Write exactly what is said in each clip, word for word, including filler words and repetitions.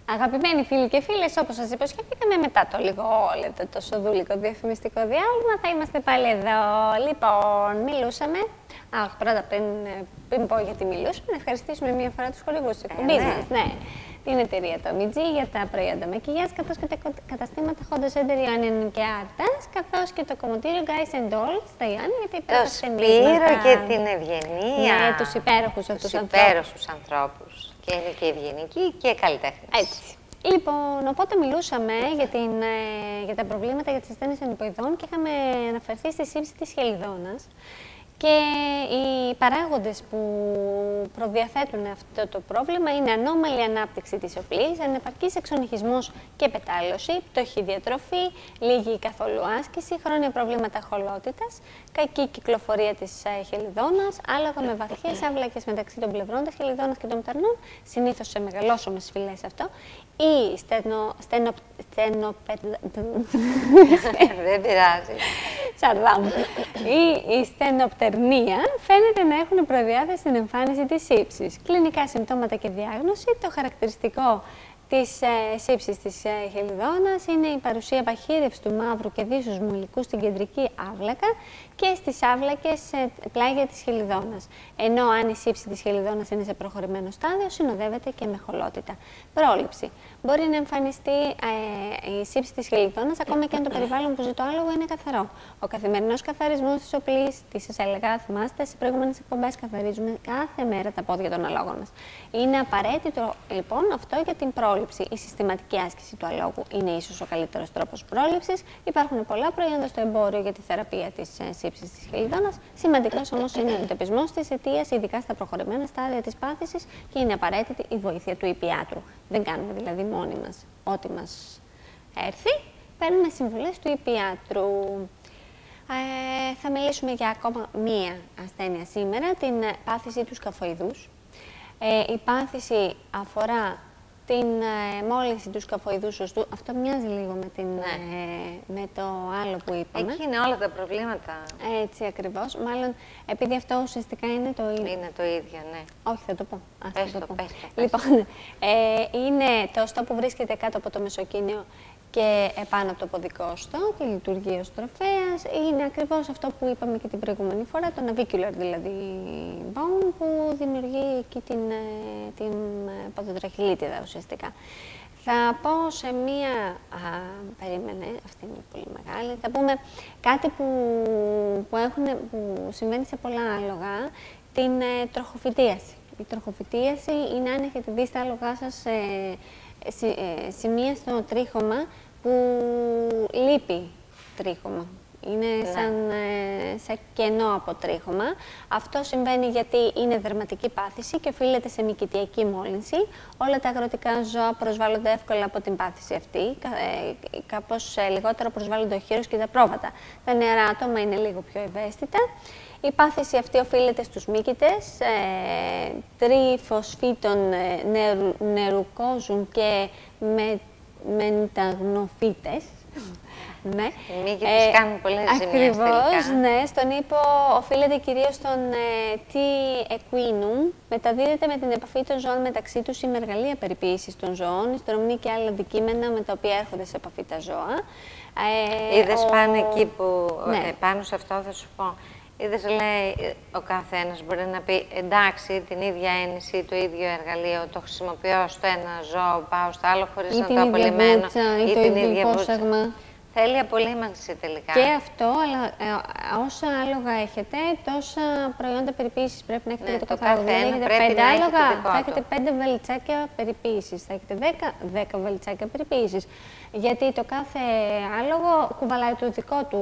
Αγαπημένοι φίλοι και φίλες, όπως σας υποσχεθήκαμε, μετά το λίγο όλο το σοδούλικο διαφημιστικό διάλειμμα, θα είμαστε πάλι εδώ. Λοιπόν, μιλούσαμε. Αχ, πρώτα πριν, πριν πω γιατί μιλούσαμε, να ευχαριστήσουμε μία φορά τους χορηγούς της εκπομπής μας. Ναι. Την εταιρεία το Μιτζι για τα προϊόντα μακιγιάζ, καθώς και τα καταστήματα Honda Center Ιωάννη και Άρτας, καθώς και το κομμωτήριο Guys and Dolls στα Ιωάννη για τα υπέροχα Σπύρο και την Ευγενία. Ναι, τους υπέροχους αυτούς τους ανθρώπους. υπέροχους ανθρώπους. Και είναι και ευγενικοί και καλλιτέχνες. Έτσι. Λοιπόν, οπότε μιλούσαμε για, την, για τα προβλήματα για τις ασθένειες των λιποειδών και είχαμε αναφερθεί στη σύψη της χελιδόνας. Και οι παράγοντες που προδιαθέτουν αυτό το πρόβλημα είναι ανώμαλη ανάπτυξη της οπλής, ανεπαρκής εξονυχισμός και πετάλωση, πτωχή διατροφή, λίγη καθόλου άσκηση, χρόνια προβλήματα χολότητας, κακή κυκλοφορία της χελιδόνας, άλογα με βαθιές άβλακες μεταξύ των πλευρών της χελιδόνας και των πτερνών, συνήθως σε μεγαλόσωμες φυλές αυτό, ή στενο, στενο, στενο, Δεν πειράζει. Σαρδάμ. Ή η στενοπτερνία φαίνεται να έχουν προδιάθεση στην εμφάνιση της σύψης. Κλινικά συμπτώματα και διάγνωση. Το χαρακτηριστικό της ε, σύψης της ε, χελιδόνας είναι η παρουσία παχύρευσης του μαύρου και δίσους μολικού στην κεντρική άβλακα και στις άβλακες ε, πλάγια της χελιδόνας. Ενώ αν η σύψη της χελιδόνας είναι σε προχωρημένο στάδιο, συνοδεύεται και με χολότητα. Πρόληψη. Μπορεί να εμφανιστεί ε, η σύψη της χελιδόνας ακόμα και αν το περιβάλλον που ζει το άλογο είναι καθαρό. Ο καθημερινός καθαρισμός της οπλής, τι σας έλεγα, θυμάστε, σε προηγούμενες εκπομπές καθαρίζουμε κάθε μέρα τα πόδια των αλόγων μας. Είναι απαραίτητο λοιπόν αυτό για την πρόληψη. Η συστηματική άσκηση του αλόγου είναι ίσως ο καλύτερος τρόπος πρόληψης. Υπάρχουν πολλά προϊόντα στο εμπόριο για τη θεραπεία της ε, σύψης της χελιδόνας. Σημαντικός όμως είναι ο εντοπισμός της αιτίας, ειδικά στα προχωρημένα στάδια της πάθησης, και είναι απαραίτητη η βοήθεια του υπιάτρου. Δεν κάνουμε δηλαδή μόνοι μας ό,τι μας έρθει. Παίρνουμε συμβουλές του υπιάτρου. Ε, θα μιλήσουμε για ακόμα μία ασθένεια σήμερα, την πάθηση του σκαφοειδούς. Ε, η πάθηση αφορά την ε, μόλυνση του σκαφοειδούς οστού. Αυτό μοιάζει λίγο με, την, ναι. ε, με το άλλο που είπαμε. Εκεί είναι όλα τα προβλήματα. Έτσι ακριβώς. Μάλλον επειδή αυτό ουσιαστικά είναι το ίδιο. Είναι το ίδιο, ναι. Όχι, θα το πω. Α, πες θα το, το πω. πες το, πες λοιπόν, ε, είναι το οστό που βρίσκεται κάτω από το μεσοκίνιο και επάνω από το ποδικό οστό και λειτουργεί ως τροφέας. Είναι ακριβώς αυτό που είπαμε και την προηγούμενη φορά, το navicular δηλαδή bone, που δημιουργεί εκεί την, την ποδοτραχυλίτιδα ουσιαστικά. Θα πω σε μία, α, περίμενε, αυτή είναι πολύ μεγάλη, θα πούμε κάτι που, που, έχουν, που συμβαίνει σε πολλά άλογα, την ε, τροχοφυτίαση. Η τροχοφυτίαση είναι αν έχετε δει στα άλογά σας ε, σι, ε, σημεία στο τρίχωμα που λείπει τρίχωμα. Είναι ναι. σαν, ε, σαν κενό από τρίχωμα. Αυτό συμβαίνει γιατί είναι δερματική πάθηση και οφείλεται σε μυκητιακή μόλυνση. Όλα τα αγροτικά ζώα προσβάλλονται εύκολα από την πάθηση αυτή. Ε, κάπως ε, λιγότερο προσβάλλονται ο χείρος και τα πρόβατα. Τα νεαρά άτομα είναι λίγο πιο ευαίσθητα. Η πάθηση αυτή οφείλεται στους μύκητες, ε, τριφοσφίτων, ε, νερου, νερουκόζουν και με, μενταγνοφίτες. Ναι. Οι μύκητες ε, κάνουν πολλές ζημιές ακριβώς, ναι. Στον ύπο οφείλεται κυρίως στον ε, T. equinum. Μεταδίδεται με την επαφή των ζώων μεταξύ τους ή με εργαλεία περιποίησης των ζώων, η στρομνή και άλλα αντικείμενα με τα οποία έρχονται σε επαφή τα ζώα. Ε, Είδες ο... πάνω εκεί που, ναι. ε, πάνω σε αυτό θα σου πω. Είδες, λέει, ο καθένας μπορεί να πει εντάξει, την ίδια έννοιση, το ίδιο εργαλείο, το χρησιμοποιώ στο ένα ζώο, πάω στο άλλο χωρίς να το απολυμμένω. Βούτσα, ή, ή το την ίδια βούτσα. Θέλει απολύμανση τελικά. Και αυτό, αλλά ε, όσα άλογα έχετε, τόσα προϊόντα περιποίησης πρέπει να έχετε, ναι, για το καθένα. Δηλαδή, έχετε πέντε άλογα, θα έχετε πέντε βελτσάκια περιποίησης. Θα έχετε δέκα, δέκα βελτσάκια περιποίησης. Γιατί το κάθε άλογο κουβαλάει το δικό του.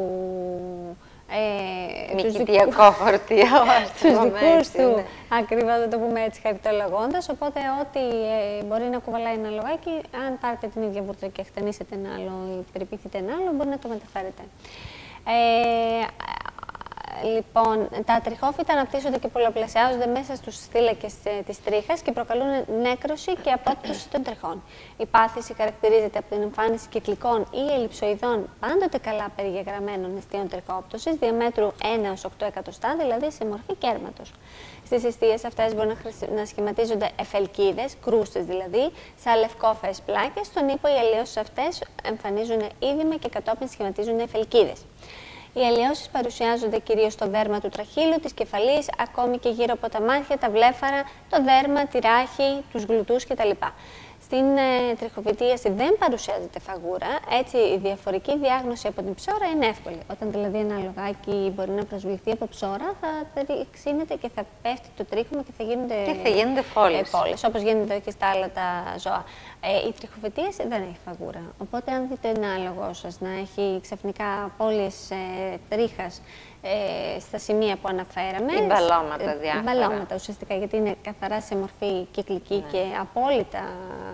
Ε, Μυκητιακό φορτίο, τους δικούς του, ακριβώς θα το πούμε έτσι χαριτολογώντας, οπότε ό,τι ε, μπορεί να κουβαλάει ένα λογάκι, αν πάρετε την ίδια βούρτσα και χτενίσετε ένα άλλο ή περιποιηθείτε ένα άλλο, μπορεί να το μεταφέρετε. Ε, Λοιπόν, τα τριχόφυτα αναπτύσσονται και πολλαπλασιάζονται μέσα στους θύλακες ε, της τρίχας και προκαλούν νέκρωση και απόπτωση των τριχών. Η πάθηση χαρακτηρίζεται από την εμφάνιση κυκλικών ή ελλειψοειδών, πάντοτε καλά περιγεγραμμένων αιστείων τριχόπτωσης, διαμέτρου ένα έως οκτώ εκατοστά, δηλαδή σε μορφή κέρματος. Στις αιστείες αυτές μπορούν να, χρησι... να σχηματίζονται εφελκίδες, κρούστες δηλαδή, σαν λευκόφαιες πλάκες. Στον ύπο οι αλλοιώσεις αυτές εμφανίζουν είδημα και κατόπιν σχηματίζουν εφελκίδες. Οι αλλοιώσεις παρουσιάζονται κυρίως στο δέρμα του τραχύλου, της κεφαλής, ακόμη και γύρω από τα μάτια, τα βλέφαρα, το δέρμα, τη ράχη, τους γλουτούς κτλ. Στην ε, τριχοφυτίαση δεν παρουσιάζεται φαγούρα, έτσι η διαφορική διάγνωση από την ψώρα είναι εύκολη. Όταν δηλαδή ένα αλογάκι μπορεί να προσβληθεί από ψώρα, θα τριξίνεται και θα πέφτει το τρίχωμα και θα γίνονται, και θα γίνονται φόλες. Ε, φόλες, όπως γίνεται και στα άλλα τα ζώα. Ε, η τριχοφυτίαση δεν έχει φαγούρα. Οπότε, αν δείτε ένα άλογο σας να έχει ξαφνικά απώλειες ε, τρίχας ε, στα σημεία που αναφέραμε. Ή μπαλώματα διάφορα. Μπαλώματα ουσιαστικά, γιατί είναι καθαρά σε μορφή κυκλική, ναι, και απόλυτα,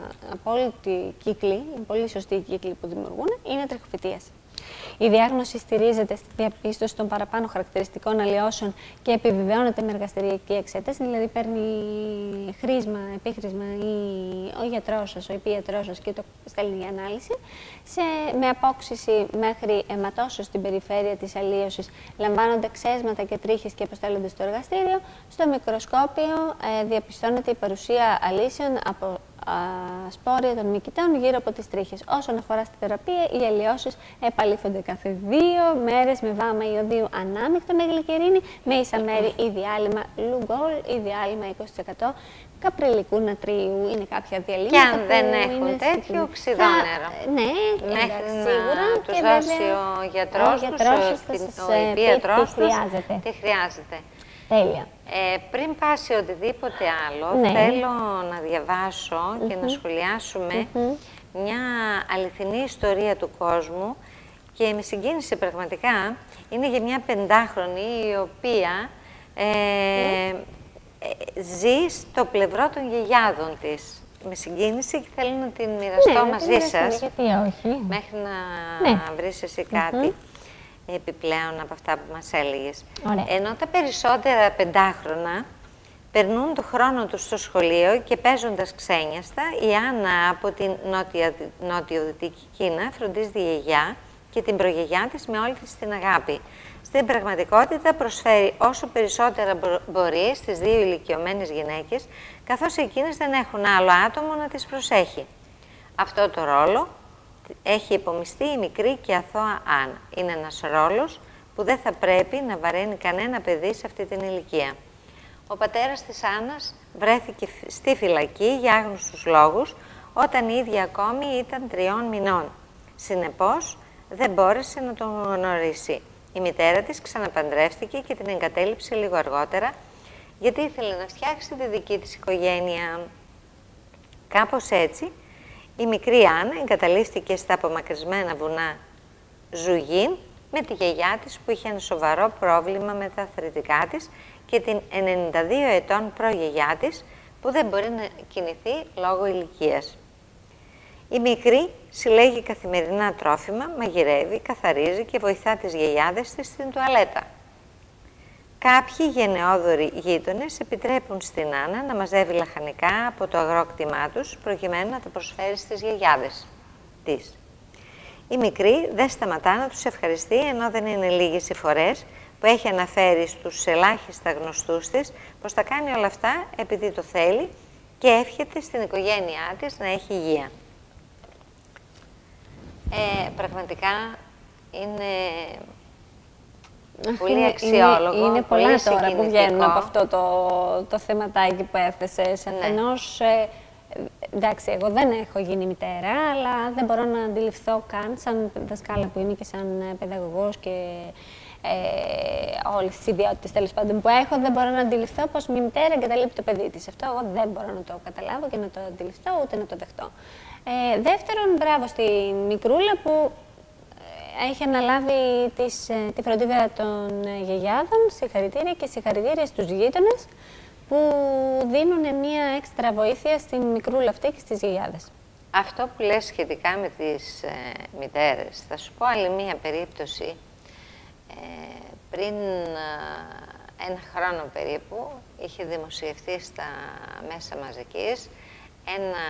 απόλυτη κύκλη, πολύ σωστή η κύκλη που δημιουργούν, είναι τριχοφυτίαση. Η διάγνωση στηρίζεται στη διαπίστωση των παραπάνω χαρακτηριστικών αλλοιώσεων και επιβεβαιώνεται με εργαστηριακή εξέταση, δηλαδή παίρνει χρήσμα, επίχρησμα ή ο γιατρός σας, ο υπήιατρός σας και το στέλνει για ανάλυση. Σε, με απόξυση μέχρι αιματώσεως στην περιφέρεια της αλλοίωσης λαμβάνονται ξέσματα και τρίχες και αποστέλλονται στο εργαστήριο. Στο μικροσκόπιο ε, διαπιστώνεται η παρουσία αλύσεων από σπόρια των μυκητών γύρω από τις τρίχες. Όσον αφορά στη θεραπεία, οι αλλοιώσεις επαλήφονται κάθε δύο μέρες με βάμα ιωδίου ανάμεικτο με γλυκερίνη, με ίσα μέρη ή διάλειμμα λουγκόλ ή διάλειμμα είκοσι τοις εκατό καπριλικού νατρίου. Είναι κάποια διαλύματα. Και αν δεν έχουν τέτοιο, οξυδόνερο. Ναι, μέχρι εντάξει, να σίγουρα. τους και δώσει βέβαια, ο γιατρός, ο γιατρός τους, ο ο υπήιατρός τους, χρειάζεται. τι χρειάζεται. Τέλεια. Ε, πριν πάει σε οτιδήποτε άλλο, ναι, θέλω να διαβάσω mm-hmm. και να σχολιάσουμε mm-hmm. μια αληθινή ιστορία του κόσμου και με συγκίνησε πραγματικά. Είναι για μια πεντάχρονη η οποία ε, mm. ε, ζει στο πλευρό των γιαγιάδων της. Με συγκίνησε και θέλω να την μοιραστώ ναι, μαζί σας, γιατί όχι. μέχρι να ναι. βρεις εσύ κάτι. Mm-hmm. επιπλέον από αυτά που μας έλεγες. Ωραία. Ενώ τα περισσότερα πεντάχρονα περνούν το χρόνο τους στο σχολείο και παίζοντας ξένιαστα, η Άννα από την νότια, νότιο-δυτική Κίνα φροντίζει τη γιαγιά και την προγιαγιά της με όλη της την αγάπη. Στην πραγματικότητα προσφέρει όσο περισσότερα μπορεί στις δύο ηλικιωμένες γυναίκες, καθώς εκείνες δεν έχουν άλλο άτομο να τις προσέχει. Αυτό το ρόλο έχει υπομειστεί η μικρή και αθώα Άννα. Είναι ένας ρόλος που δεν θα πρέπει να βαραίνει κανένα παιδί σε αυτή την ηλικία. Ο πατέρας της Άννας βρέθηκε στη φυλακή για άγνωστους λόγους, όταν η ίδια ακόμη ήταν τριών μηνών. Συνεπώς, δεν μπόρεσε να τον γνωρίσει. Η μητέρα της ξαναπαντρεύτηκε και την εγκατέλειψε λίγο αργότερα, γιατί ήθελε να φτιάξει τη δική της οικογένεια. Κάπως έτσι, η μικρή Άννα εγκαταλείφθηκε στα απομακρυσμένα βουνά Ζουγίν με τη γιαγιά της που είχε ένα σοβαρό πρόβλημα με τα αθλητικά της και την ενενήντα δύο ετών προγιαγιά της που δεν μπορεί να κινηθεί λόγω ηλικίας. Η μικρή συλλέγει καθημερινά τρόφιμα, μαγειρεύει, καθαρίζει και βοηθά τις γιαγιάδες της στην τουαλέτα. Κάποιοι γενναιόδοροι γείτονες επιτρέπουν στην Άννα να μαζεύει λαχανικά από το αγρόκτημά τους προκειμένου να τα προσφέρει στις γιαγιάδες της. Η μικρή δεν σταματά να τους ευχαριστεί, ενώ δεν είναι λίγες οι φορές που έχει αναφέρει στους ελάχιστα γνωστούς της πως τα κάνει όλα αυτά επειδή το θέλει και εύχεται στην οικογένειά της να έχει υγεία. Ε, πραγματικά είναι πολύ αξιόλογο, είναι, είναι πολύ πολλά τώρα που βγαίνουν από αυτό το, το θεματάκι που έθεσες. Ναι. Αφενός, ε, εντάξει, εγώ δεν έχω γίνει μητέρα, αλλά δεν μπορώ να αντιληφθώ καν, σαν δασκάλα που είμαι και σαν παιδαγωγός και ε, όλες τις ιδιότητες τέλος πάντων που έχω, δεν μπορώ να αντιληφθώ πως μια μητέρα εγκαταλείπει το παιδί της. Αυτό εγώ δεν μπορώ να το καταλάβω και να το αντιληφθώ, ούτε να το δεχτώ. Ε, δεύτερον, μπράβο στη μικρούλα που έχει αναλάβει τις, τη φροντίδα των γιαγιάδων, συγχαρητήρια και συγχαρητήρια στους γείτονες που δίνουν μια έξτρα βοήθεια στην μικρούλα αυτή και στις γιαγιάδες. Αυτό που λες σχετικά με τις ε, μητέρες, θα σου πω άλλη μία περίπτωση ε, Πριν ένα χρόνο περίπου είχε δημοσιευτεί στα μέσα μαζικής ένα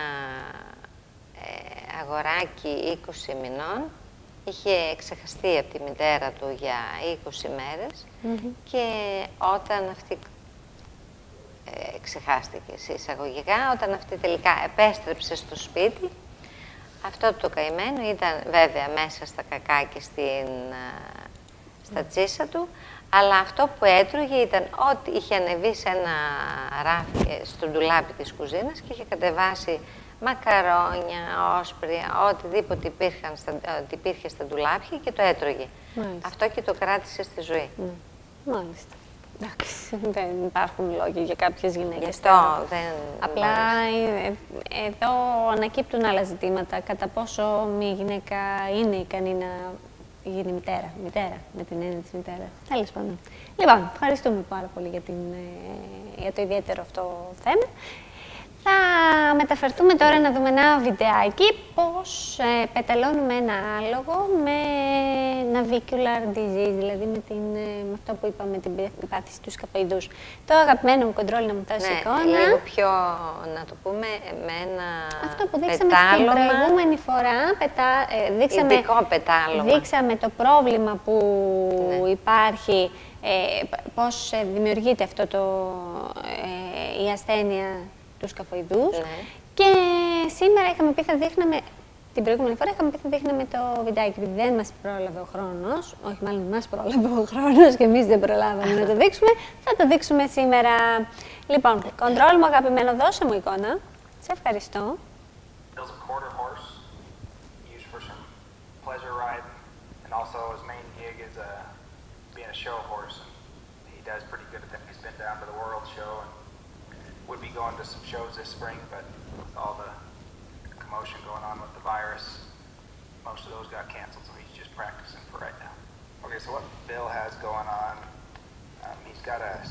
ε, αγοράκι είκοσι μηνών. Είχε ξεχαστεί από τη μητέρα του για είκοσι μέρες mm-hmm. και όταν αυτή ε, ξεχάστηκε σε εισαγωγικά, όταν αυτή τελικά επέστρεψε στο σπίτι, αυτό το καημένο ήταν βέβαια μέσα στα κακά και στην, στα τσίσα του, αλλά αυτό που έτρωγε ήταν ότι είχε ανεβεί σε ένα ράφι στο ντουλάπι της κουζίνας και είχε κατεβάσει μακαρόνια, όσπρια, οτιδήποτε υπήρχαν στα, ότι υπήρχε στα ντουλάπια και το έτρωγε. Μάλιστα. Αυτό και το κράτησε στη ζωή. Mm. Μάλιστα. Εντάξει, δεν υπάρχουν λόγια για κάποιες γυναίκες. Γι' αυτό δεν... Απλά ε, εδώ ανακύπτουν άλλα ζητήματα. Κατά πόσο μια γυναίκα είναι ικανή να γίνει μητέρα. Μητέρα, με την έννοια της μητέρας. Τέλος πάντων. Λοιπόν, ευχαριστούμε πάρα πολύ για, την, ε, για το ιδιαίτερο αυτό θέμα. Θα μεταφερθούμε τώρα να δούμε ένα βιντεάκι πώς ε, πεταλώνουμε ένα άλογο με navicular disease, δηλαδή με, την, ε, με αυτό που είπαμε, την πάθηση του σκαποειδούς. Το αγαπημένο μου κοντρόλ να μου δώσει ναι, εικόνα. Λίγο πιο, να το πούμε, με ένα αυτό που δείξαμε πετάλωμα, στην προηγούμενη φορά, πετά, ε, δείξαμε, ειδικό πετάλωμα. Δείξαμε το πρόβλημα που ναι. υπάρχει, ε, πώς ε, δημιουργείται αυτό το, ε, η ασθένεια του σκαποειδούς. Ναι. Και σήμερα είχαμε πει θα δείχναμε, την προηγούμενη φορά είχαμε πει θα δείχναμε το βιντεάκι, επειδή δεν μας πρόλαβε ο χρόνος, όχι μάλλον μας πρόλαβε ο χρόνος και εμείς δεν προλάβαμε να το δείξουμε, θα το δείξουμε σήμερα. Λοιπόν, κοντρόλ μου αγαπημένο, δώσε μου εικόνα. Σε ευχαριστώ. Would be going to some shows this spring, but with all the commotion going on with the virus, most of those got canceled, so he's just practicing for right now. Okay, so what Bill has going on, um, he's got a...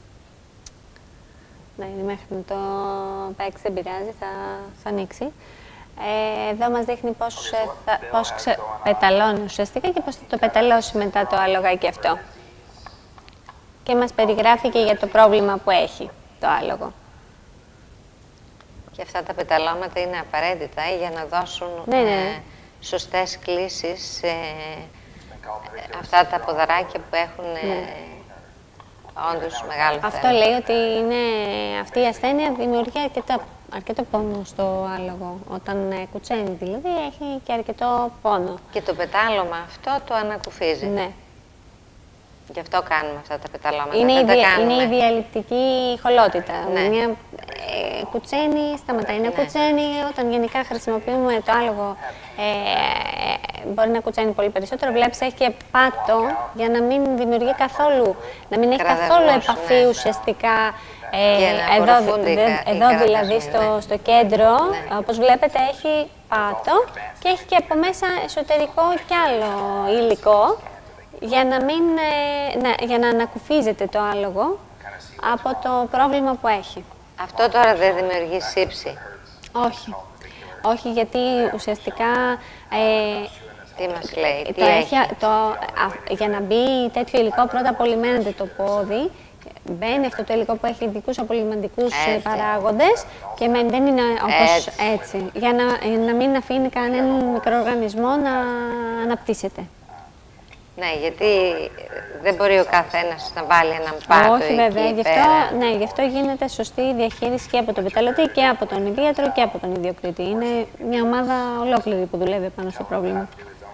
Ναι, μέχρι να το παίξει δεν πειράζει, θα, θα ανοίξει. Ε, εδώ μας δείχνει πώς, okay, so θα, πώς ξε, πεταλώνει ουσιαστικά και πώς θα το πεταλώσει μετά το άλογάκι αυτό. Και μας περιγράφει και για το πρόβλημα που έχει το άλογο. Και αυτά τα πεταλώματα είναι απαραίτητα για να δώσουν ναι, ναι. Ε, σωστές κλίσεις σε αυτά τα ποδαράκια που έχουν ναι. ε, όντως μεγάλο θέμα. Αυτό λέει ότι είναι, αυτή η ασθένεια δημιουργεί αρκετό, αρκετό πόνο στο άλογο. Όταν ε, κουτσένει δηλαδή έχει και αρκετό πόνο. Και το πετάλωμα αυτό το ανακουφίζει. Ναι. Γι' αυτό κάνουμε αυτά τα πεταλώματα. Είναι, δεν η, δια, τα είναι η διαλειπτική χολότητα. Ναι. Μια ε, κουτσένει, σταματάει να ναι. κουτσένει. Όταν γενικά χρησιμοποιούμε το άλογο, ε, μπορεί να κουτσένει πολύ περισσότερο. Βλέπεις, έχει και πάτο για να μην δημιουργεί καθόλου, να μην έχει καθόλου επαφή ναι. ουσιαστικά. Ε, εδώ δε, εδώ δηλαδή στο, στο κέντρο, ναι. όπως βλέπετε, έχει πάτο και έχει και από μέσα εσωτερικό κι άλλο υλικό. Για να, μην, να, για να ανακουφίζεται το άλογο από το πρόβλημα που έχει. Αυτό τώρα δεν δημιουργεί σύψη. Όχι. Όχι, γιατί ουσιαστικά... Ε, τι μας λέει, το τι έχει. έχει το, α, για να μπει τέτοιο υλικό, πρώτα απολυμμένεται το πόδι. Μπαίνει αυτό το υλικό που έχει ειδικούς απολυμαντικούς παράγοντες και με, δεν είναι όπως έτσι, έτσι για, να, για να μην αφήνει κανέναν μικροοργανισμό να αναπτύσσεται. Ναι, γιατί δεν μπορεί ο καθένας να βάλει έναν πάτο. Όχι, εκεί βέβαια. Γι' πέρα. αυτό, ναι, γι' αυτό γίνεται σωστή διαχείριση και από τον πεταλωτή και από τον ιδιάτρο και από τον ιδιοκτήτη. Είναι μια ομάδα ολόκληρη που δουλεύει πάνω στο πρόβλημα.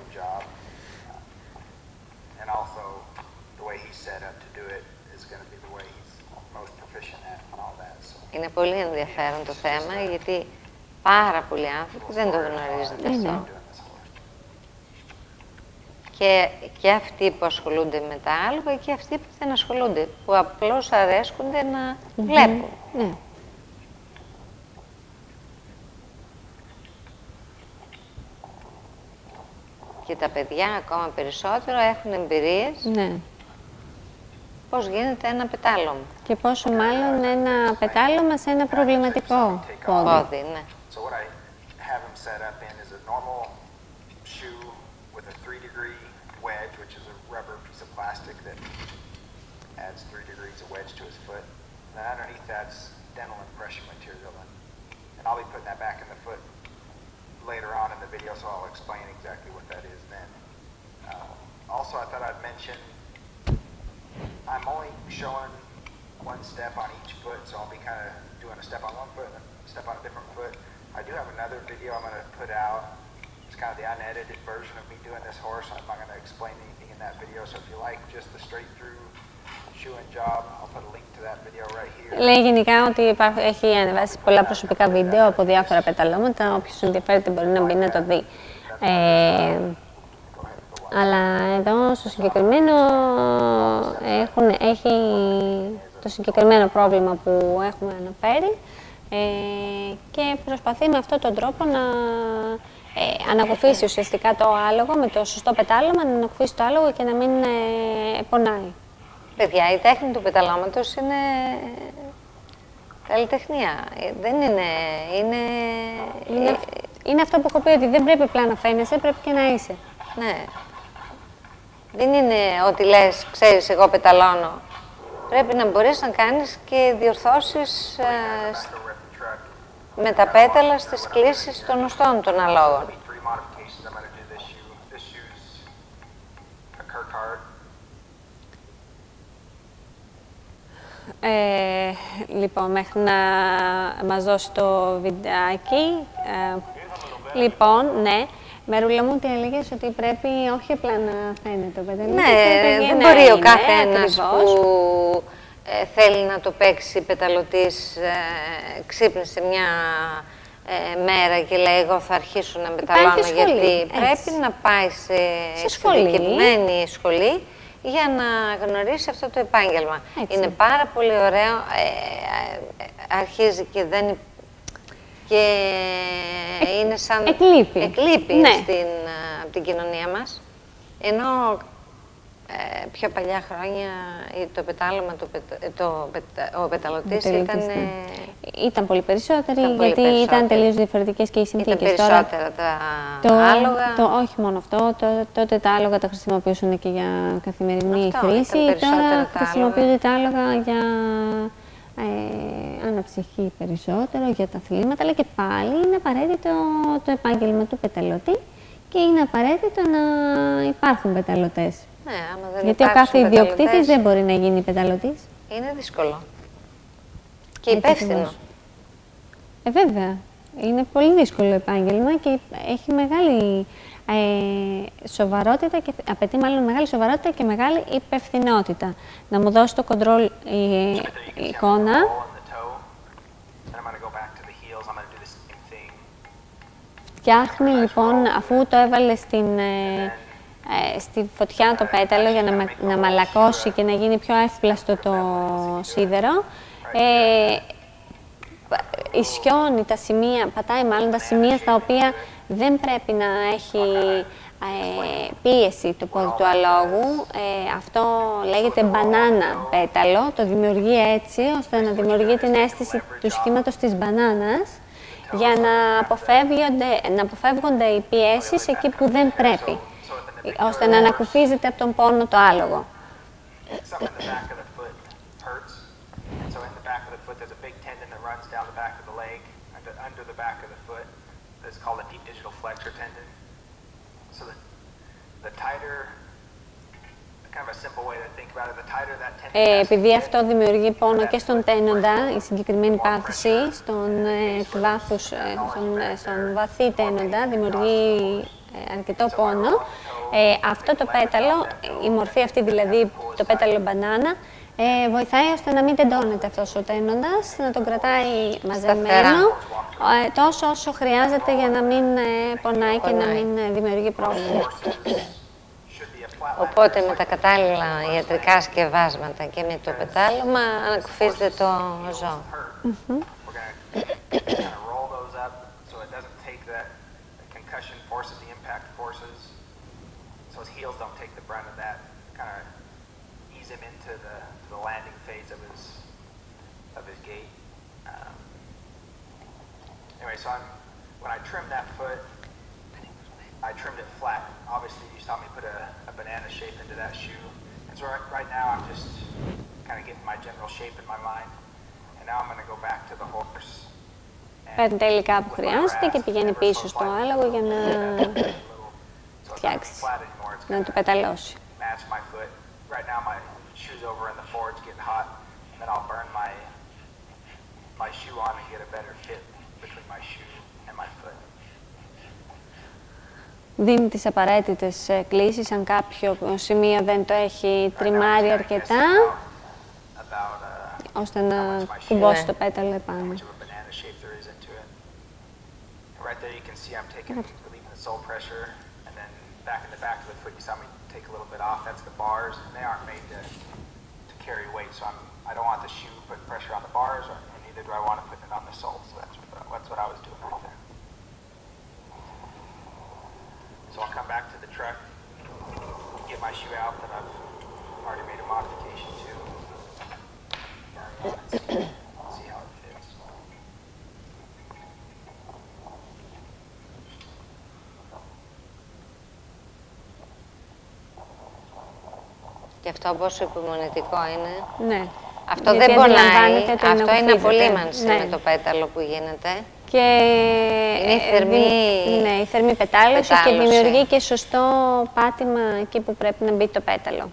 Είναι πολύ ενδιαφέρον το θέμα, γιατί πάρα πολλοί άνθρωποι δεν το γνωρίζετε αυτό. Είναι. Και, και αυτοί που ασχολούνται με τα άλογα και αυτοί που δεν ασχολούνται, που απλώς αρέσκονται να mm-hmm. βλέπουν. Ναι. Και τα παιδιά ακόμα περισσότερο έχουν εμπειρίες ναι. πώς γίνεται ένα πετάλωμα. Και πόσο μάλλον ένα πετάλωμα σε ένα προβληματικό πόδι. Πόδι, ναι. piece of plastic that adds three degrees of wedge to his foot. And then underneath that's dental impression material. And, and I'll be putting that back in the foot later on in the video, so I'll explain exactly what that is then. Uh, also, I thought I'd mention, I'm only showing one step on each foot, so I'll be kind of doing a step on one foot and a step on a different foot. I do have another video I'm going to put out. It's kind of the unedited version of me doing this horse. I'm not going to explain anything in that video, so if you like just the straight through shoeing job, I'll put a link to that video right here. Λέει γενικά ότι υπάρχει, έχει ανεβάσει πολλά προσωπικά βίντεο από διάφορα πεταλώματα. Όποιος ενδιαφέρεται μπορεί να μπει να το δει. Ε, αλλά εδώ στο συγκεκριμένο έχουν, έχει το συγκεκριμένο πρόβλημα που έχουμε αναφέρει ε, και προσπαθεί με αυτόν τον τρόπο να ε, ανακουφίσει ουσιαστικά το άλογο με το σωστό πετάλωμα, να ανακουφίσει το άλογο και να μην ε, πονάει. Παιδιά, η τέχνη του πεταλώματος είναι καλλιτεχνία. Δεν είναι... Είναι... είναι... είναι αυτό που έχω πει, ότι δεν πρέπει απλά να φαίνεσαι, πρέπει και να είσαι. Ναι. Δεν είναι ότι λες, ξέρεις, εγώ πεταλώνω. Πρέπει να μπορείς να κάνεις και διορθώσεις ε, με τα πέταλα στις κλίσεις των οστών των αλόγων. Ε, λοιπόν, μέχρι να μας δώσει το βιντεάκι. Ε, λοιπόν, ναι. Μερούλα μου, τι έλεγες, ότι πρέπει όχι απλά να φαίνεται το πεταλούδι. Ναι, δεν μπορεί ο κάθε ένας που ε, θέλει να το παίξει πεταλωτής, ε, ξύπνησε μια ε, μέρα και λέει εγώ θα αρχίσω να πεταλώνω, γιατί έτσι πρέπει να πάει σε, σε εξειδικευμένη σχολή για να γνωρίσει αυτό το επάγγελμα. Έτσι. Είναι πάρα πολύ ωραίο, ε, ε, αρχίζει και δεν και ε, είναι σαν εκλείπει, εκλείπει ναι. στην, από την κοινωνία μας. Ενώ ε, πιο παλιά χρόνια το πετάλωμα, το, το, το, ο πεταλωτής ήταν... Ναι. Ήταν πολύ περισσότεροι, ήταν πολύ γιατί περισσότεροι. Ήταν τελείως διαφορετικές και οι συνθήκες. Ήταν περισσότερα τα το, άλογα. Το, όχι μόνο αυτό, το, τότε τα άλογα τα χρησιμοποιούσαν και για καθημερινή αυτό, χρήση. Τώρα τα χρησιμοποιούνται τα άλογα για ε, αναψυχή περισσότερο, για τα αθλήματα, αλλά και πάλι είναι απαραίτητο το επάγγελμα του πεταλωτή και είναι απαραίτητο να υπάρχουν πεταλωτές. Ναι, άμα δεν γιατί ο κάθε ιδιοκτήτης δεν μπορεί να γίνει πεταλωτής. Είναι δύσκολο. Και υπεύθυνο. Ε, βέβαια. Είναι πολύ δύσκολο επάγγελμα και έχει μεγάλη ε, σοβαρότητα και απαιτεί μάλλον μεγάλη σοβαρότητα και μεγάλη υπευθυνότητα. Να μου δώσει το κοντρόλ η, η εικόνα. Φτιάχνει λοιπόν, αφού το έβαλε στην, ε, ε, στη φωτιά το πέταλο για να, να μαλακώσει και να γίνει πιο εύπλαστο το σίδερο, ε, ισιώνει τα σημεία, πατάει μάλλον τα σημεία στα οποία δεν πρέπει να έχει ε, πίεση το πόδι του αλόγου. Ε, αυτό λέγεται μπανάνα πέταλο, το δημιουργεί έτσι ώστε να δημιουργεί την αίσθηση του σχήματος της μπανάνας για να αποφεύγονται, να αποφεύγονται οι πιέσεις εκεί που δεν πρέπει, ώστε να ανακουφίζεται από τον πόνο το άλογο. Ε, επειδή αυτό δημιουργεί πόνο και στον τένοντα, η συγκεκριμένη πάθηση, στον, ε, του βάθους, ε, στον, ε, στον βαθύ τένοντα, δημιουργεί ε, αρκετό πόνο. Ε, αυτό το πέταλο, η μορφή αυτή δηλαδή, το πέταλο μπανάνα, ε, βοηθάει ώστε να μην τεντώνεται αυτός ο τένοντας, να τον κρατάει μαζεμένο, ε, τόσο όσο χρειάζεται για να μην ε, πονάει και να μην ε, δημιουργεί πρόβλημα. Οπότε με τα κατάλληλα ιατρικά σκευάσματα και με το πετάλωμα ανακουφίζεται το ζώο. Mm-hmm. So I'm, when I trimmed that foot, I trimmed it flat. Obviously, you saw me put a, a banana shape into that shoe. And so right, right now I'm just kind of getting my general shape in my mind. And now I'm going to go back to the horse. Παίρνει τα υλικά που χρειάζεται και πηγαίνει πίσω στο άλογο για να φτιάξει, να το πεταλώσει. Match my foot. Right now my shoe's over in the forge getting hot, and then I'll burn my my shoe on and get a better fit between my shoe and my foot. Δίνει τις απαραίτητες κλίσεις, αν κάποιο σημείο δεν το έχει τριμάρει αρκετά, ώστε να κουμπώσει το πέταλο επάνω. Right there you can see I'm taking, relieving the sole pressure, and then back in the back of the foot you saw me take a little bit off. That's the bars, and they aren't made to, to carry weight, so I'm, I don't want the shoe putting pressure on the bars, or, and neither do I want to put it on the sole, so that's what, that's what I was doing right there. So I'll come back to the truck, get my shoe out that I've already made a modification to, see how it fits. Και αυτό πόσο υπομονητικό είναι. Ναι. Αυτό δεν πονάει, αυτό είναι απολύμανση ναι. με το πέταλο που γίνεται. Και είναι η θερμή, ναι, η θερμή πετάλωση, πετάλωση και δημιουργεί και σωστό πάτημα εκεί που πρέπει να μπει το πέταλο.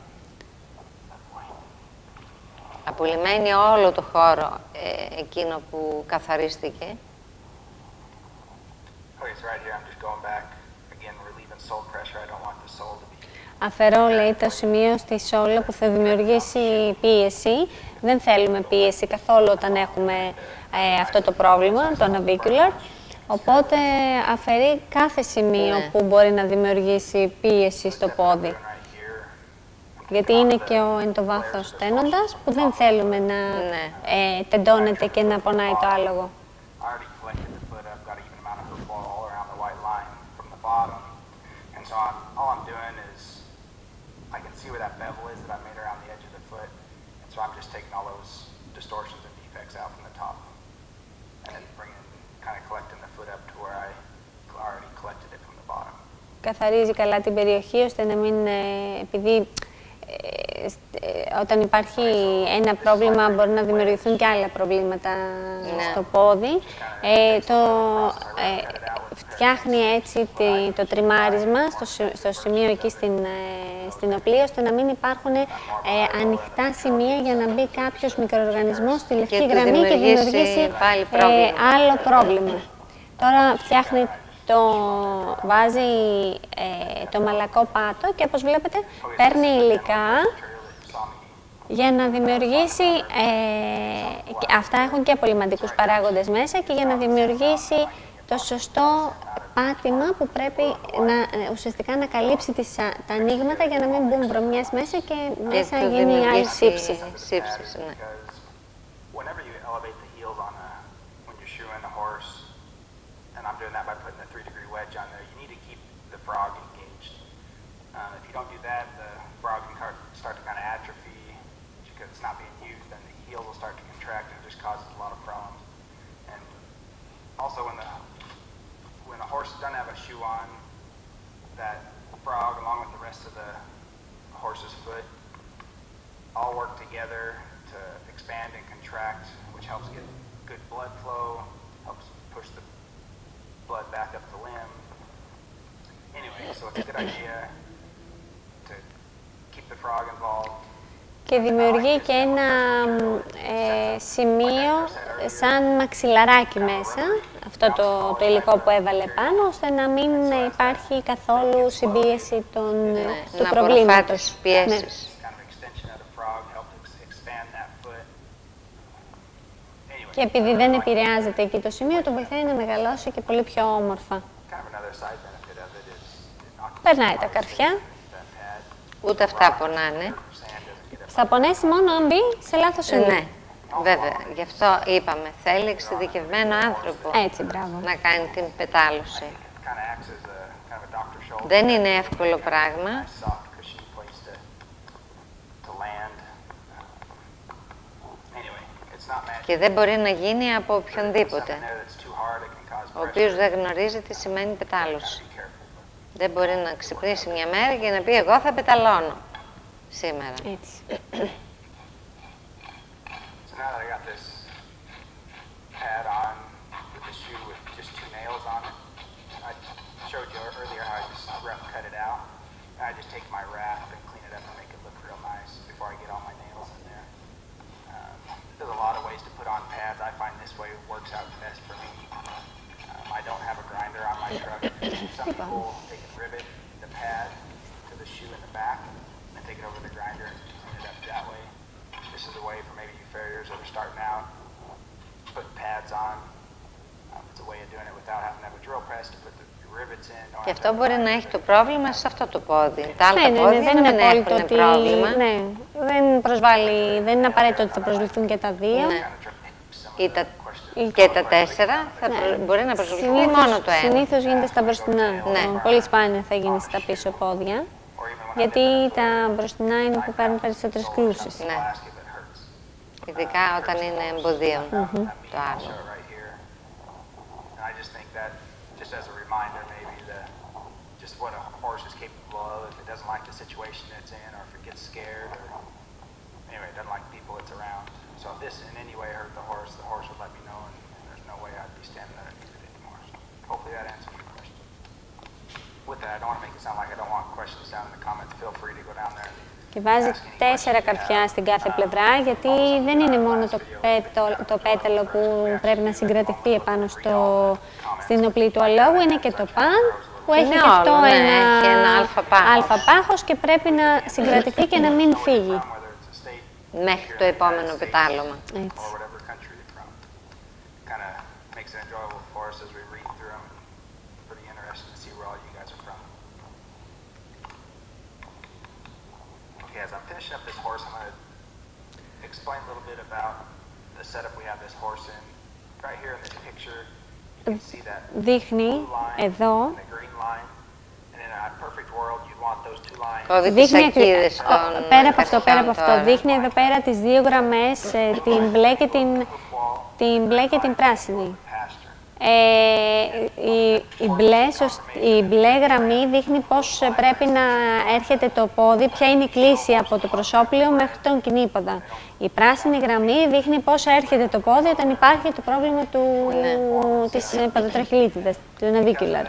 Απολυμμένει όλο το χώρο ε, εκείνο που καθαρίστηκε. Αφαιρώ, λέει, το σημείο στη σόλα που θα δημιουργήσει πίεση. Δεν θέλουμε πίεση καθόλου όταν έχουμε ε, αυτό το πρόβλημα, το navicular. Οπότε αφαιρεί κάθε σημείο ναι. που μπορεί να δημιουργήσει πίεση στο πόδι. Γιατί είναι και ο εν το βάθος τένοντας που δεν θέλουμε να ναι. ε, τεντώνεται και να πονάει το άλογο. Καθαρίζει καλά την περιοχή, ώστε να μην, επειδή ε, ε, όταν υπάρχει ένα πρόβλημα μπορεί να δημιουργηθούν και άλλα προβλήματα ναι. στο πόδι. Ε, το, ε, φτιάχνει έτσι τη, το τριμάρισμα στο, στο σημείο εκεί στην, ε, στην οπλή, ώστε να μην υπάρχουν ε, ανοιχτά σημεία για να μπει κάποιος μικροοργανισμός στη λευκή και γραμμή και δημιουργήσει ε, άλλο πρόβλημα. Τώρα φτιάχνει το βάζει ε, το μαλακό πάτο και όπως βλέπετε παίρνει υλικά για να δημιουργήσει, ε, αυτά έχουν και απολυμαντικούς παράγοντες μέσα και για να δημιουργήσει το σωστό πάτημα που πρέπει να, ε, ουσιαστικά να καλύψει τις, τα ανοίγματα για να μην μπουν βρωμιές μέσα και μέσα και γίνει άλλη σύψη. Σύψης, ναι. I'm doing that by putting a three degree wedge on there. You need to keep the frog engaged. Um, if you don't do that, the frog can start to kind of atrophy because it's not being used, then the heel will start to contract and it just causes a lot of problems. And also when the when a horse doesn't have a shoe on, that frog along with the rest of the horse's foot all work together to expand and contract, which helps get good blood flow, helps push the blood back up the limb. Anyway, so it's a good idea to keep the frog involved. Και δημιουργεί και ένα ε, σημείο σαν μαξιλαράκι μέσα, αυτό το, το υλικό που έβαλε πάνω, ώστε να μην υπάρχει καθόλου συμπίεση των, ναι, του να προβλήματος. Πιέσεις. Ναι. Και επειδή δεν επηρεάζεται εκεί το σημείο, το βοηθάει να μεγαλώσει και πολύ πιο όμορφα. Περνάει τα καρφιά. Ούτε αυτά πονάνε. Θα πονέσει μόνο αν μπει σε λάθος σημείο. Ναι, βέβαια. Γι' αυτό είπαμε, θέλει εξειδικευμένο άνθρωπο. Έτσι, μπράβο. Να κάνει την πετάλωση. Δεν είναι εύκολο πράγμα. Και δεν μπορεί να γίνει από οποιονδήποτε, ο οποίος δεν γνωρίζει τι σημαίνει πετάλωση. Δεν μπορεί να ξυπνήσει μια μέρα και να πει εγώ θα πεταλώνω. σήμερα. Έτσι. So now that I got this pad on with the shoe with just two nails on it, I showed you earlier how I just rough cut it out. I just take my wrap and clean it up and make it look real nice before I get all my nails in there. Um, there's a lot of ways to put on pads. I find this way works out best for me. Um, I don't have a grinder on my truck. Some people take and rivet the pad to the shoe in the back and take it over the grinder and clean it up that way. This is a way for maybe you farriers that are starting out, put pads on. Um, it's a way of doing it without having to have a drill press to put the rivets in. Και αυτό μπορεί να έχει το πρόβλημα σε αυτό το πόδι. Τα άλλα Ναι, ναι, πόδια ναι, δεν να είναι μην απόλυτο έχουν ότι. πρόβλημα. Ναι, δεν προσβάλλει, δεν είναι απαραίτητο ότι θα προσβληθούν και τα δύο. Ναι. Ή τα, και τα τέσσερα θα Ναι. προ, μπορεί να προσβληθεί Συνήθως, μόνο το ένα. συνήθως γίνεται στα μπροστινά. Ναι. Πολύ σπάνια θα γίνει στα πίσω πόδια. Γιατί τα μπροστινά είναι που παίρνουν περισσότερες κρούσεις. Ναι. Ειδικά όταν είναι εμποδίων Mm-hmm. το άλλο. I just think that, just as a reminder, maybe the just what a horse is capable of if it doesn't like the situation it's in, or if it gets scared, or anyway, it doesn't like people it's around. So if this in any way hurt the horse, the horse would let me know, and there's no way I'd be standing there and do it anymore. So hopefully that answers your question. With that, I don't want to make it sound like I don't want questions down in the comments. Feel free to go down there. Και βάζει τέσσερα καρφιά στην κάθε πλευρά, γιατί δεν είναι μόνο το, πέτο, το πέταλο που πρέπει να συγκρατηθεί επάνω στο, στην οπλή του αλόγου, είναι και το παν που έχει και αυτό ναι, ένα, έχει ένα αλφα πάχος. αλφα πάχος και πρέπει να συγκρατηθεί και να μην φύγει. Μέχρι το επόμενο πετάλωμα. Έτσι. As I'm finishing up this horse, I'm going to explain a little bit about the setup we have this horse in. Right here in this picture, you can see that Δείχνει blue line εδώ, and the green line. And in a perfect world, you'd want those two lines. Κώδικες δείχνει, ακίδες των πέρα από αυτό, πέρα από αυτό, τώρα. δείχνει εδώ πέρα τις δύο γραμμές, ε, την μπλε και την, την, μπλε και την πράσινη. Ε, η, η, μπλε, η μπλε γραμμή δείχνει πώς πρέπει να έρχεται το πόδι, ποια είναι η κλίση από το προσώπλιο μέχρι τον κινήποδα. Η πράσινη γραμμή δείχνει πώς έρχεται το πόδι όταν υπάρχει το πρόβλημα του, ναι. της ποδοτραχυλίτιδας, του navicular.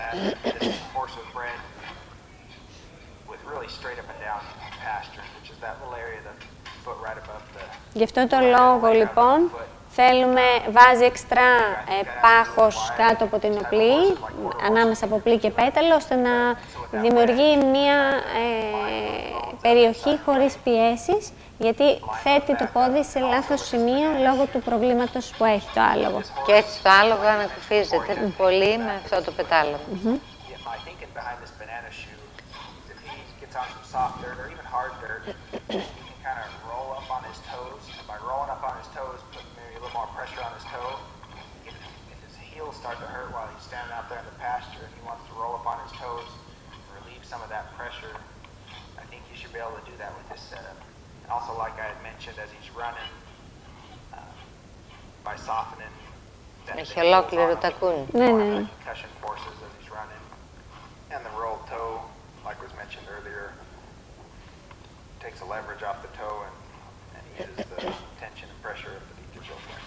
Γι' αυτό το λόγο, λοιπόν, θέλουμε, βάζει εξτρά ε, πάχος κάτω από την οπλή, ανάμεσα από οπλή και πέταλο, ώστε να δημιουργεί μια ε, περιοχή χωρίς πιέσεις, γιατί θέτει το πόδι σε λάθος σημείο λόγω του προβλήματος που έχει το άλογο. Και έτσι το άλογο ανακουφίζεται mm. πολύ με αυτό το πετάλωμα. Mm-hmm. Start to hurt while he's standing out there in the pasture and he wants to roll up on his toes and relieve some of that pressure. I think you should be able to do that with this setup. And also, like I had mentioned, as he's running, uh, by softening that Έχει ολόκληρο τακούνι. Ναι, ναι. concussion forces as he's running. And the rolled toe, like was mentioned earlier, takes the leverage off the toe and, and eases the tension and pressure of the deep flexor.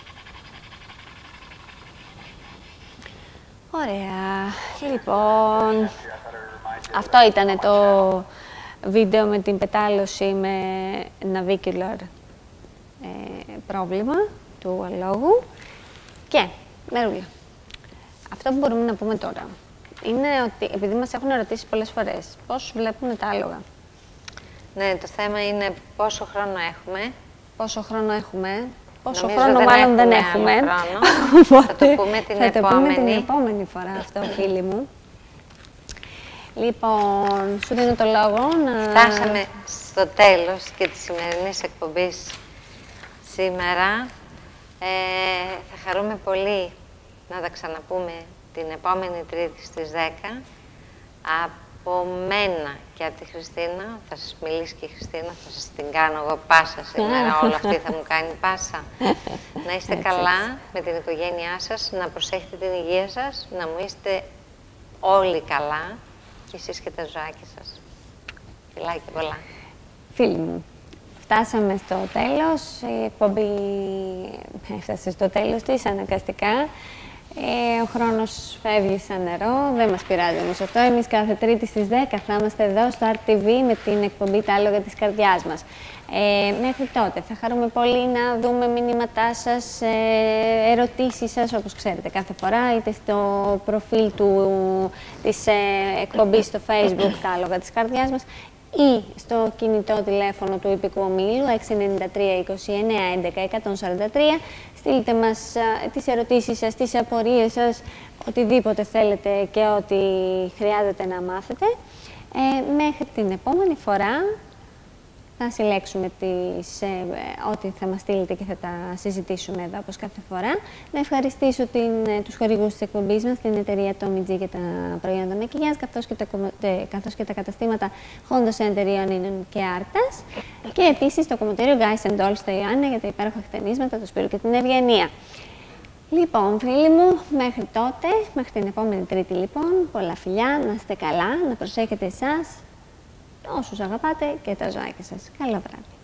Ωραία. Λοιπόν, αυτό ήταν το βίντεο με την πετάλωση με navicular ε, πρόβλημα του αλόγου. Και, Μερούλα, αυτό που μπορούμε να πούμε τώρα είναι ότι, επειδή μας έχουν ρωτήσει πολλές φορές, πώς βλέπουμε τα άλογα. Ναι, το θέμα είναι πόσο χρόνο έχουμε. Πόσο χρόνο έχουμε. Πόσο Νομίζω χρόνο δεν μάλλον δεν έχουμε έχουμε. χρόνο. Θα το πούμε την θα επόμενη. το πούμε την επόμενη φορά αυτό, φίλοι μου. Λοιπόν, σου δίνω το λόγο να... Φτάσαμε στο τέλος και της σημερινής εκπομπής σήμερα. Ε, θα χαρούμε πολύ να τα ξαναπούμε την επόμενη Τρίτη στις δέκα. Από μένα και από τη Χριστίνα, θα σας μιλήσει και η Χριστίνα, θα σας την κάνω εγώ πάσα σήμερα, όλα αυτή θα μου κάνει πάσα. Να είστε καλά με την οικογένειά σας, να προσέχετε την υγεία σας, να μου είστε όλοι καλά και εσείς και τα ζωάκια σας. Φιλάκια πολλά. Φίλοι μου, φτάσαμε στο τέλος, η εκπομπή έφτασε στο τέλος της αναγκαστικά. Ε, ο χρόνος φεύγει σαν νερό, δεν μας πειράζει όμως αυτό. Εμείς κάθε Τρίτη στις δέκα θα είμαστε εδώ στο αρ τι βι με την εκπομπή «Τα άλογα της καρδιάς μας». Ε, μέχρι τότε θα χαρούμε πολύ να δούμε μηνύματά σας, ε, ερωτήσεις σας, όπως ξέρετε κάθε φορά, είτε στο προφίλ του, της ε, εκπομπής στο Facebook «Τα άλογα της καρδιάς μας», ή στο κινητό τηλέφωνο του Ιππικού Ομίλου έξι εννιά τρία είκοσι εννιά έντεκα εκατόν σαράντα τρία. Στείλτε μας α, τις ερωτήσεις σας, τις απορίες σας, οτιδήποτε θέλετε και ό,τι χρειάζεται να μάθετε. Ε, μέχρι την επόμενη φορά θα συλλέξουμε τις, ε, ό,τι θα μας στείλετε και θα τα συζητήσουμε εδώ, όπως κάθε φορά. Να ευχαριστήσω την, ε, τους χορηγούς της εκπομπής μας, την εταιρεία Tommy G για τα προϊόντα μακιγιάζ, καθώς και τα, τε, καθώς και τα καταστήματα Honda Center Ιωνίνων και Άρτας. Και επίσης το κομμωτήριο Guys and Dolls στα Ιωάννα για τα υπέροχα χτενίσματα, το Σπύρο και την Ευγενία. Λοιπόν, φίλοι μου, μέχρι τότε, μέχρι την επόμενη Τρίτη λοιπόν, πολλά φιλιά, να είστε καλά, να προσέχετε εσάς, όσους αγαπάτε και τα ζωάκια σας. Καλό βράδυ.